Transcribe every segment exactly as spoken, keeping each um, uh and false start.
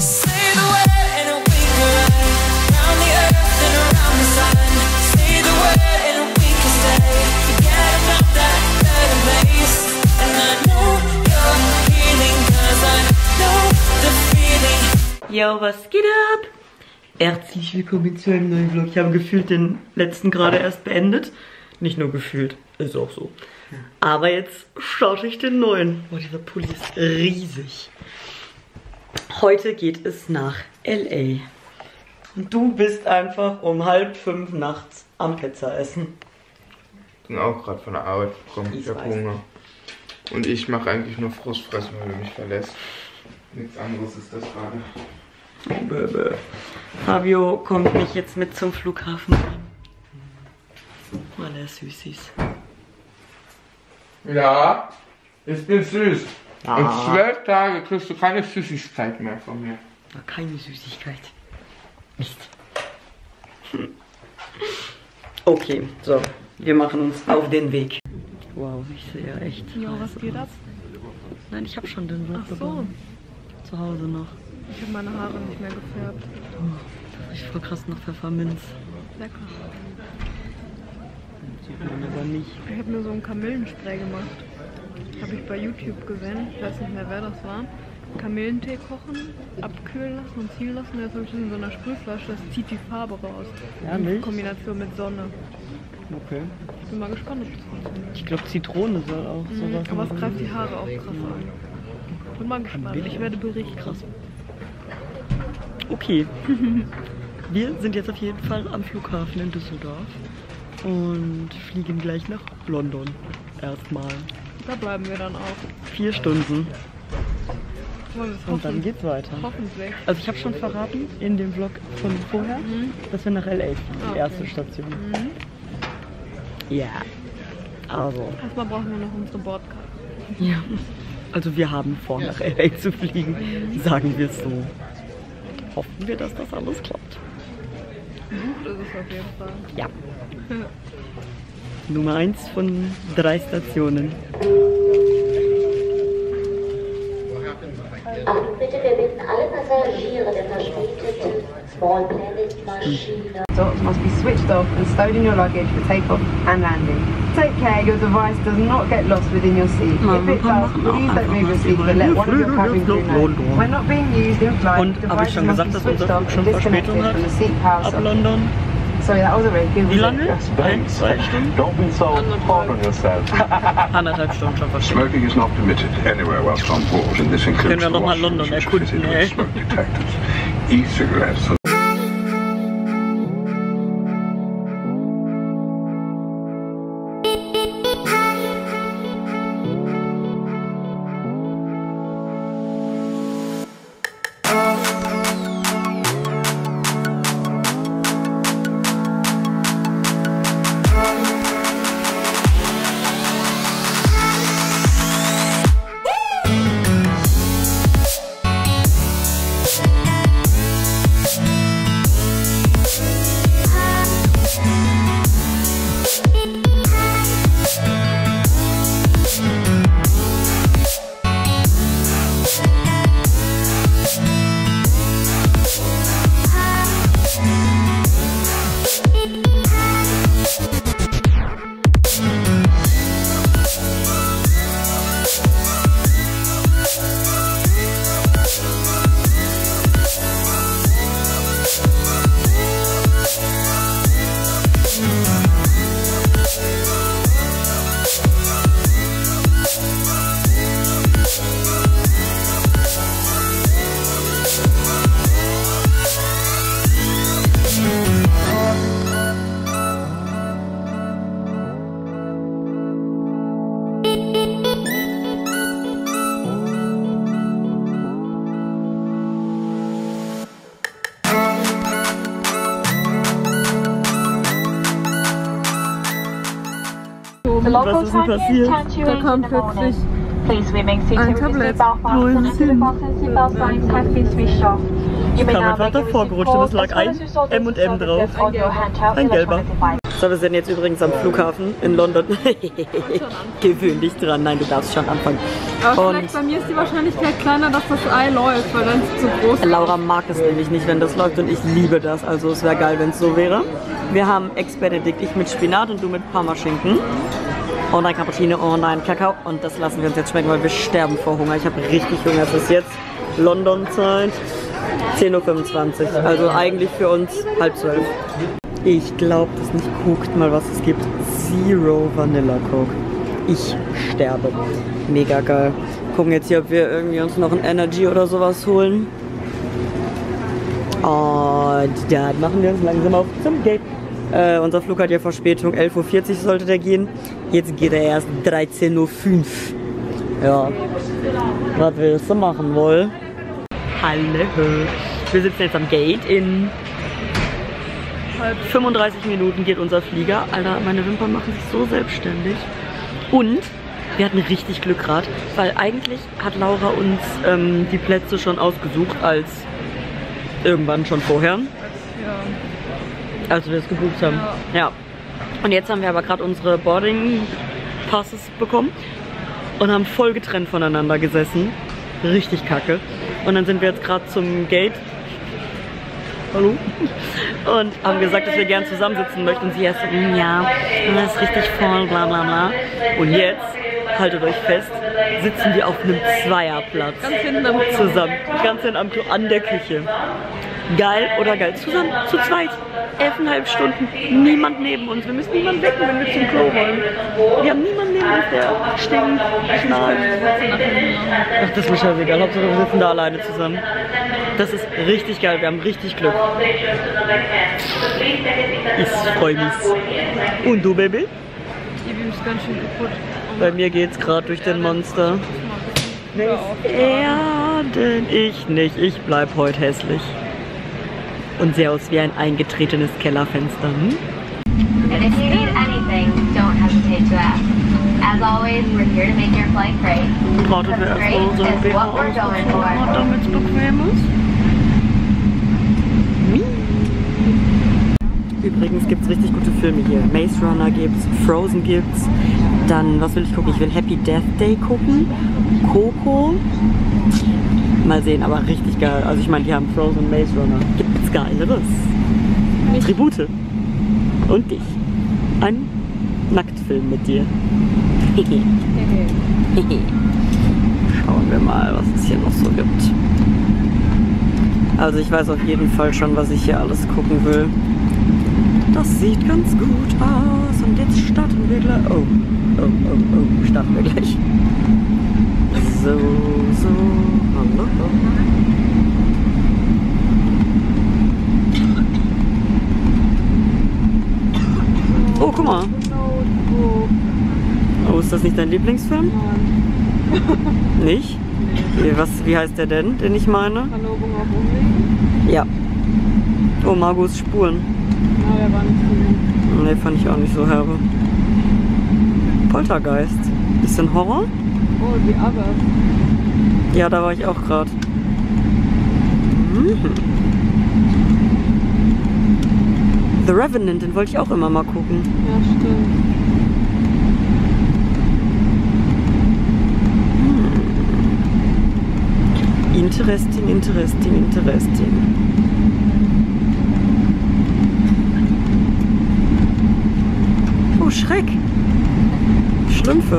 Yo, was geht ab? Herzlich willkommen zu einem neuen Vlog. Ich habe gefühlt den letzten gerade erst beendet. Nicht nur gefühlt, ist auch so. Aber jetzt starte ich den neuen. Oh, dieser Pulli ist riesig. Heute geht es nach L A. Und du bist einfach um halb fünf nachts am Pizza essen. Ich bin auch gerade von der Arbeit gekommen. Ich, ich habe Hunger. Und ich mache eigentlich nur Frustfressen, weil du mich verlässt. Nichts anderes ist das gerade. Bö, bö. Fabio kommt mich jetzt mit zum Flughafen. Weil er süß ist. Ja, ich bin süß. Ah. In zwölf Tagen kriegst du keine Süßigkeit mehr von mir. Na, keine Süßigkeit. Mist. Okay, so. Wir machen uns auf den Weg. Wow, ich sehe ja echt. Jo, was geht ab? Nein, ich habe schon den Vlog Ach so. bekommen. Zu Hause noch. Ich habe meine Haare nicht mehr gefärbt. Oh, da riecht voll krass nach Pfefferminz. Lecker. Sieht man aber nicht. Ich habe mir so ein Kamillenspray gemacht. Habe ich bei YouTube gesehen. Ich weiß nicht mehr, wer das war. Kamillentee kochen, abkühlen lassen und ziehen lassen. Jetzt habe ich das in so einer Sprühflasche. Das zieht die Farbe raus. Ja, nicht? In Kombination mit Sonne. Okay. Ich bin mal gespannt, ob das funktioniert. Ich glaube, Zitrone soll auch Mhm, sowas aber es machen. greift die Haare auch krass an. Bin mal gespannt. Ich werde berichten. Krass. Okay. Wir sind jetzt auf jeden Fall am Flughafen in Düsseldorf und fliegen gleich nach London. Erstmal. Da bleiben wir dann auch. Vier Stunden. Und Und dann geht's weiter. Hoffentlich. Also ich habe schon verraten in dem Vlog von vorher, Mhm. dass wir nach L A fliegen, die Okay. erste Station. Mhm. Ja. Also. Erstmal brauchen wir noch unsere Bordkarte. Ja. Also wir haben vor, nach L A zu fliegen, sagen wir es so. Hoffen wir, dass das alles klappt. Gut ist es auf jeden Fall. Ja. Nummer eins von drei Stationen. Achtung bitte, wir bitten alle Passagiere der verspäteten Small Planet Maschine. Dots must be switched off and stowed in your luggage for takeoff and landing. Take care your device does not get lost within your seat. If it does, please don't move your seat but let one of your cabin crew know. When not being used in flight, Und habe ich schon gesagt, dass unser Flug schon Verspätung hat? from the seat power Ab socket. London. Sorry, that was a very good Wie lange? Ein, zwei Stunden? Don't be so hard on yourself. Anderthalb Stunden schon Verspätung. Smoking is not permitted anywhere whilst on board, and this includes Können wir noch mal London erkunden, ey. smoke detectors, e-cigarettes. Was ist denn passiert? Da kam plötzlich Please remain seated ein with your Tablet. seatbelt fastened until the fasten seatbelt signs have been switched off. You may kam now einfach make your davor receipt gerutscht und es calls lag as well ein as your M und M drauf. on your handheld Ein gelber. electronic device. So, wir sind jetzt übrigens am Flughafen in London. Gewöhn dich dran. Nein, du darfst schon anfangen. Aber Und vielleicht bei mir ist die Wahrscheinlichkeit kleiner, dass das Ei läuft, weil dann ist es zu groß. Laura mag es nämlich nicht, wenn das läuft und ich liebe das. Also es wäre geil, wenn es so wäre. Wir haben Eggs Benedict, ich mit Spinat und du mit Parmaschinken. Und ein Cappuccino und ein Kakao. Und das lassen wir uns jetzt schmecken, weil wir sterben vor Hunger. Ich habe richtig Hunger. Es ist jetzt London-Zeit. zehn Uhr fünfundzwanzig. Also eigentlich für uns halb zwölf. Ich glaube das nicht. Guckt mal, was es gibt. Zero Vanilla Coke. Ich sterbe. Mega geil. Gucken jetzt hier, ob wir irgendwie uns noch ein Energy oder sowas holen. Und dann machen wir uns langsam auf zum Gate. Äh, unser Flug hat ja Verspätung. elf Uhr vierzig sollte der gehen. Jetzt geht er erst dreizehn Uhr fünf. Ja. Was willst du machen wohl? Hallo. Wir sitzen jetzt am Gate. In fünfunddreißig Minuten geht unser Flieger. Alter, meine Wimpern machen sich so selbstständig. Und wir hatten richtig Glück gerade, weil eigentlich hat Laura uns ähm, die Plätze schon ausgesucht, als irgendwann schon vorher. Ja. Als wir das gebucht haben. Ja. Ja. Und jetzt haben wir aber gerade unsere Boarding Passes bekommen und haben voll getrennt voneinander gesessen. Richtig kacke. Und dann sind wir jetzt gerade zum Gate. Hallo? Und haben gesagt, dass wir gern zusammensitzen möchten. Und sie erst so, mm, ja, das ist richtig voll, bla bla bla. Und jetzt, haltet euch fest, sitzen wir auf einem Zweierplatz. Ganz hinten am Klo. Zusammen. Ganz hinten am Klo, an der Küche. Geil oder geil? Zusammen, zu zweit. Elfeinhalb Stunden. Niemand neben uns. Wir müssen niemanden wecken, wenn wir zum Klo wollen. Wir haben niemanden neben uns, der stinkt, schnarcht. Ach, das ist mir scheißegal. Hauptsache wir sitzen da alleine zusammen. Das ist richtig geil. Wir haben richtig Glück. Ich freue mich. Und du, Baby? Die ist ganz schön kaputt. Bei mir geht's gerade durch den Monster. Ja, denn ich nicht. Ich bleib heute hässlich. Und sehe aus wie ein eingetretenes Kellerfenster. Hm? And if you need anything, don't hesitate to ask. As always, we're here to make your flight great. Wartet wir erst mal unsere B H aus, damit es bequem ist. Übrigens gibt es richtig gute Filme hier. Maze Runner gibt's, Frozen gibt's. Dann, was will ich gucken? Ich will Happy Death Day gucken. Coco. Mal sehen, aber richtig geil. Also ich meine, die haben Frozen und Maze Runner. Gibt's Geileres? Tribute. Und dich. Ein Nacktfilm mit dir. Schauen wir mal, was es hier noch so gibt. Also ich weiß auf jeden Fall schon, was ich hier alles gucken will. Das sieht ganz gut aus. Und jetzt starten wir gleich. Oh, oh, oh, oh, starten wir gleich. So, so, hallo. Oh, guck mal. Oh, ist das nicht dein Lieblingsfilm? Nicht? Wie, was, wie heißt der denn, den ich meine? Verlobung auf Umwegen? Ja. Oh, Margos Spuren. Ja, der war nicht so gut. Ne, fand ich auch nicht so herbe. Poltergeist. Bisschen Horror? Oh, die Others. Ja, da war ich auch gerade. Mhm. The Revenant, den wollte ich auch immer mal gucken. Ja, stimmt. Hm. Interesting, interesting, interesting. Oh, Schreck. Schlümpfe.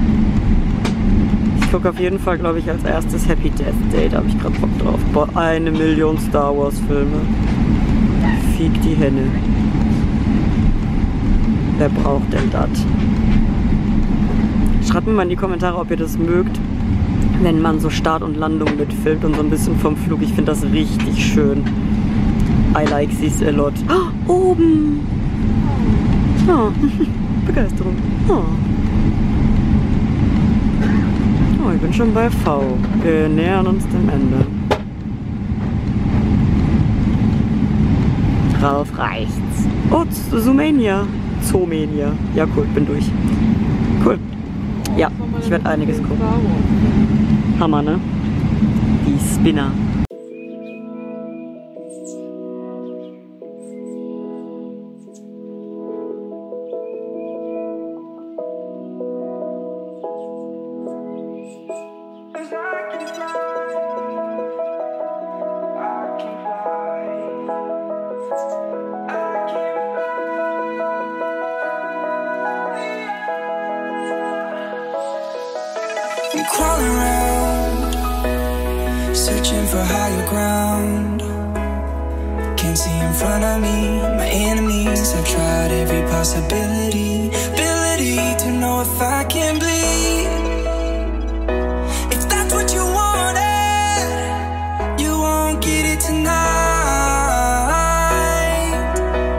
Ich gucke auf jeden Fall, glaube ich, als erstes Happy Death Day. Da habe ich gerade Bock drauf. Boah, eine Million Star Wars Filme. Fick die Henne. Wer braucht denn das? Schreibt mir mal in die Kommentare, ob ihr das mögt, wenn man so Start und Landung mitfilmt und so ein bisschen vom Flug. Ich finde das richtig schön. I like this a lot. Oh, oben! Oh, Begeisterung. Oh. Oh, ich bin schon bei V. Wir nähern uns dem Ende. Drauf reicht's. Oh, Zoomania. Zoomania. Ja, cool, bin durch. Cool. Ja, ich werde einiges gucken. Hammer, ne? Die Spinner. You're crawling around, searching for higher ground. Can't see in front of me, my enemies have tried every possibility. Ability to know if I can bleed. If that's what you wanted, you won't get it tonight.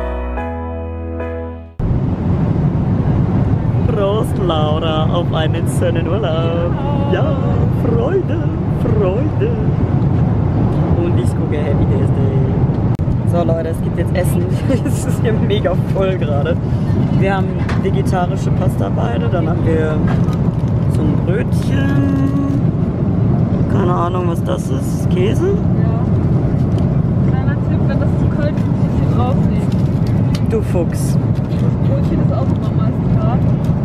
Prost, Laura, auf einen Sonnenurlaub. Ja, Freude, Freude. Und ich gucke Happy Days Day. So Leute, es gibt jetzt Essen. Es ist hier mega voll gerade. Wir haben vegetarische Pasta beide, dann haben wir so ein Brötchen. Keine Ahnung, was das ist. Käse? Ja. Kleiner Tipp, wenn das zu kalt ist, muss ich hier drauflegen. Du Fuchs. Das Brötchen ist auch immer am meisten hart.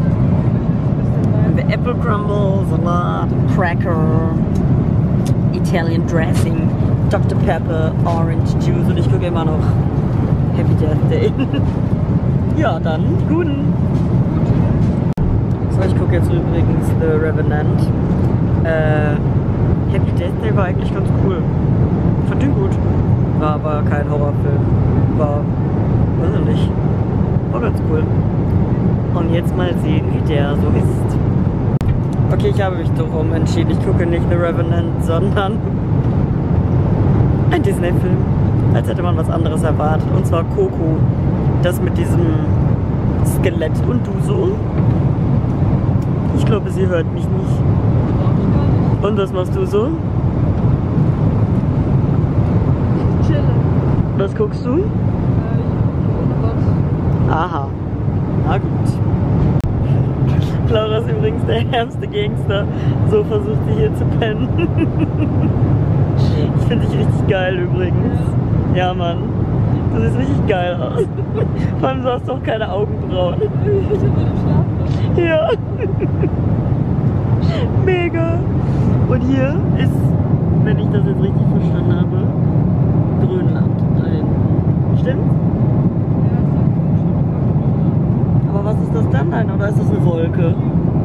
The Apple Crumble, Salat, Cracker, Italian Dressing, Doktor Pepper, Orange Juice und ich gucke immer noch Happy Death Day. Ja, dann guten. So, ich gucke jetzt übrigens The Revenant. Äh, Happy Death Day war eigentlich ganz cool. Fand den gut. War aber kein Horrorfilm. War, weiß ich nicht. War ganz cool. Und jetzt mal sehen, wie der so ist. Okay, ich habe mich darum entschieden. Ich gucke nicht The Revenant, sondern ein Disney-Film. Als hätte man was anderes erwartet. Und zwar Coco. Das mit diesem Skelett. Und du so? Ich glaube, sie hört mich nicht. Und was machst du so? Ich chille. Was guckst du? Äh, ich ohne Gott. Aha. Na gut. Laura ist übrigens der ärmste Gangster. So versucht sie hier zu pennen. Ich finde dich richtig geil übrigens. Ja, Mann. Du siehst richtig geil aus. Vor allem, du hast doch keine Augenbrauen. Ich bin im Schlafen. Ja. Mega. Und hier ist, wenn ich das jetzt richtig verstanden habe, Grönland. Stimmt? Aber was ist das dann denn? Oder ist das eine Wolke? Hm?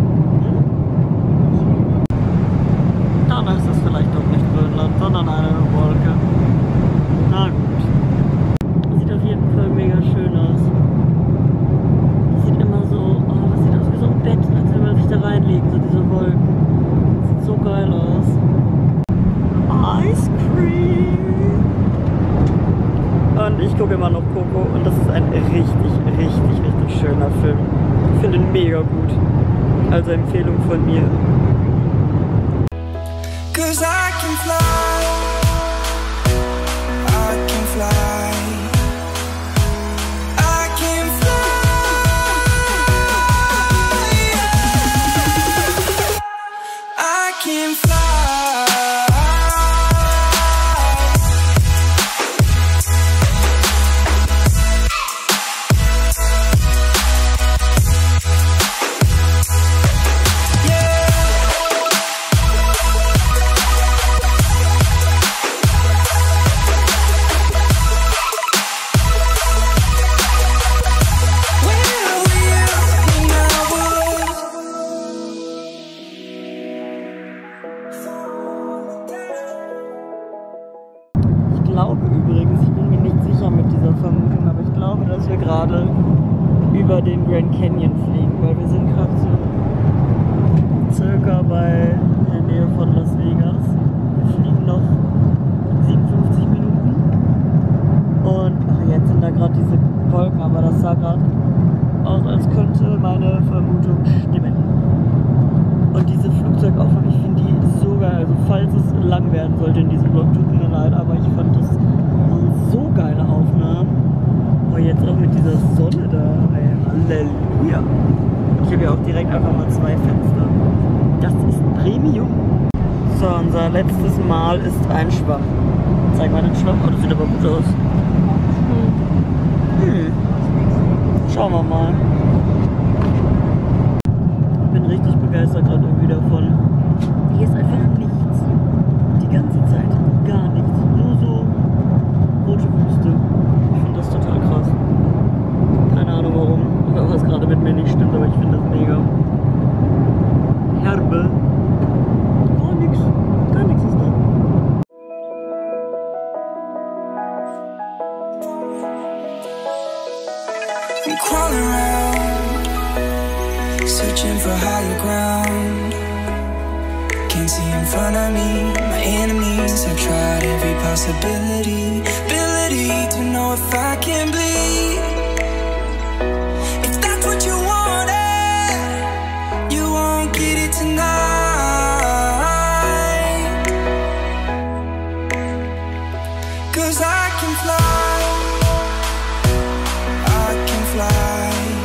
Dann ist das vielleicht doch nicht Grönland, sondern eine Wolke. Na gut. Sieht auf jeden Fall mega schön aus. Das sieht immer so, oh, das sieht aus wie so ein Bett, als wenn man sich da reinlegen, so diese Wolken. Das sieht so geil aus. Ice Cream! Und ich gucke immer noch Coco und das ist ein richtig, richtig, richtig schöner Film. Ich finde ihn mega gut. Also Empfehlung von mir. Cause I can fly, I can fly, I can fly, I can fly. Ich glaube übrigens, ich bin mir nicht sicher mit dieser Vermutung, aber ich glaube, dass wir gerade über den Grand Canyon fliegen, weil wir sind gerade so circa bei der Nähe von Las Vegas. Wir fliegen noch siebenundfünfzig Minuten und ach, jetzt sind da gerade diese Wolken, aber das sah gerade aus, als könnte meine Vermutung stimmen. Und diese Flugzeugaufnahmen, ich finde die so geil. Also falls es lang werden sollte in diesem Vlog, tut mir leid, aber ich fand das so geile Aufnahmen. Oh, jetzt auch mit dieser Sonne da. Ey, Halleluja. Ich habe ja auch direkt einfach mal zwei Fenster. Das ist Premium. So, unser letztes Mal ist ein Schwamm. Zeig mal den Schwamm. Oh, das sieht aber gut aus. Hm. Schauen wir mal. Ich bin richtig begeistert gerade irgendwie davon. Hier ist einfach nichts. Die ganze Zeit gar nichts. Nur so rote Wüste. Ich finde das total krass. Keine Ahnung warum. Oder was gerade mit mir nicht stimmt, aber ich finde das mega. Herbe. for higher ground. Can't see in front of me, my enemies. I've tried every possibility, ability to know if I can bleed. If that's what you wanted, you won't get it tonight. 'Cause I can fly, I can fly.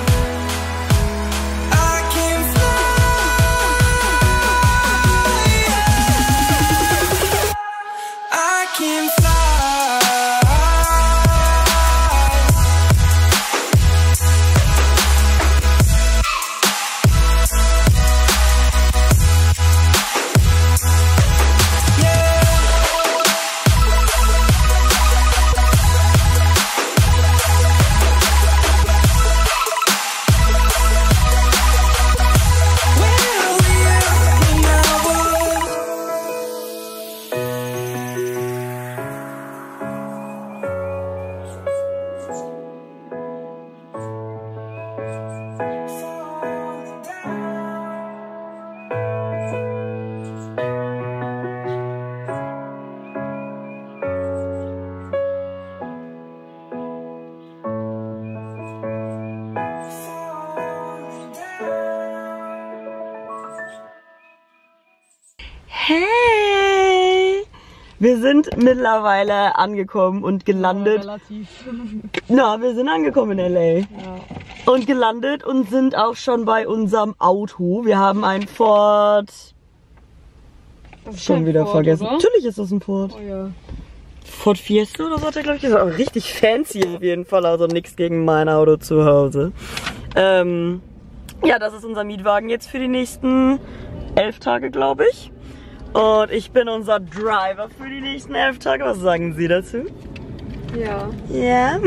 Hey! Wir sind mittlerweile angekommen und gelandet. Ja, relativ. Na, wir sind angekommen in L A. Ja. Und gelandet und sind auch schon bei unserem Auto. Wir haben ein Ford. Das ist Schon kein wieder Ford, vergessen. oder? Natürlich ist das ein Ford. Oh ja. Ford Fiesta oder so hat er, glaube ich, gesagt. Aber richtig fancy auf jeden Fall. Also nichts gegen mein Auto zu Hause. Ähm, ja, das ist unser Mietwagen jetzt für die nächsten elf Tage, glaube ich. Und ich bin unser Driver für die nächsten elf Tage. Was sagen Sie dazu? Ja. Ja.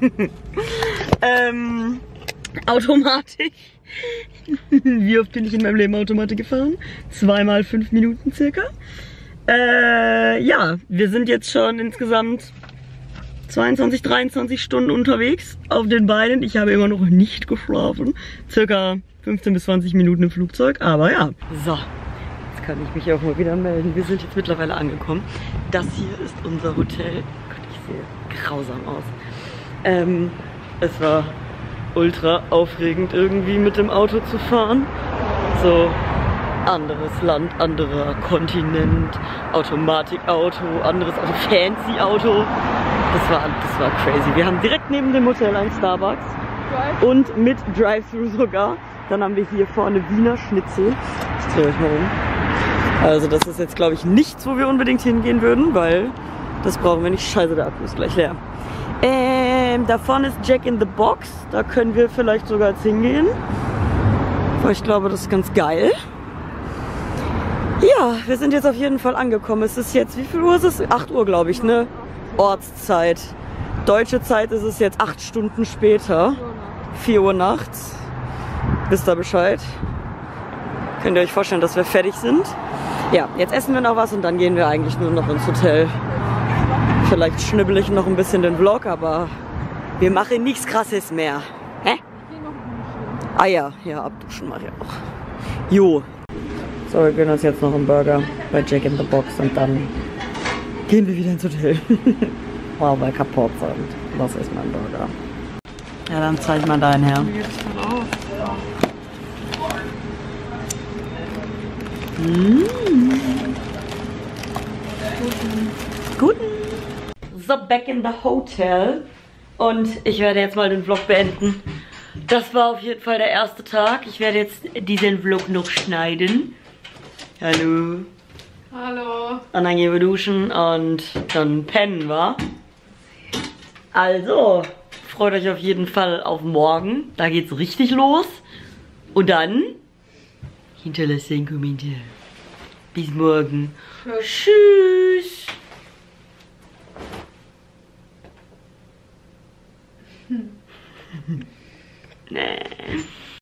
ähm, Automatik. Wie oft bin ich in meinem Leben Automatik gefahren? Zweimal fünf Minuten circa. Äh, ja, wir sind jetzt schon insgesamt zweiundzwanzig, dreiundzwanzig Stunden unterwegs auf den Beinen. Ich habe immer noch nicht geschlafen. Circa fünfzehn bis zwanzig Minuten im Flugzeug, aber ja. So, jetzt kann ich mich auch mal wieder melden. Wir sind jetzt mittlerweile angekommen. Das hier ist unser Hotel. Gott, ich sehe grausam aus. Ähm, es war ultra aufregend irgendwie mit dem Auto zu fahren. So, anderes Land, anderer Kontinent, Automatikauto, anderes Auto, fancy Auto. Das war, das war crazy. Wir haben direkt neben dem Hotel einen Starbucks und mit Drive-Thru sogar. Dann haben wir hier vorne Wiener Schnitzel. Ich drehe euch mal um. Also das ist jetzt, glaube ich, nichts, wo wir unbedingt hingehen würden, weil das brauchen wir nicht. Scheiße, der Akku ist gleich leer. Ähm, da vorne ist Jack in the Box. Da können wir vielleicht sogar jetzt hingehen. Weil ich glaube, das ist ganz geil. Ja, wir sind jetzt auf jeden Fall angekommen. Es ist jetzt, wie viel Uhr ist es? acht Uhr, glaube ich, ne? Ortszeit. Deutsche Zeit ist es jetzt acht Stunden später. vier Uhr nachts. Wisst ihr Bescheid? Könnt ihr euch vorstellen, dass wir fertig sind? Ja, jetzt essen wir noch was und dann gehen wir eigentlich nur noch ins Hotel. Vielleicht schnibbel ich noch ein bisschen den Vlog, aber wir machen nichts Krasses mehr. Hä? Ah ja, ja, abduschen mache ich auch. Jo. So, wir gönnen uns jetzt noch einen Burger bei Jack in the Box und dann gehen wir wieder ins Hotel. Weil wir kaputt sind. Das ist mein Burger. Ja, dann zeig mal deinen her. Wie geht das dann auf? Mmh. Guten. So, back in the hotel. Und ich werde jetzt mal den Vlog beenden. Das war auf jeden Fall der erste Tag. Ich werde jetzt diesen Vlog noch schneiden. Hallo. Hallo. Und dann gehen wir duschen und dann pennen wir. Also, freut euch auf jeden Fall auf morgen. Da geht's richtig los. Und dann hinterlasst einen Kommentar. Bis morgen. Tschüss. Hm. Nee.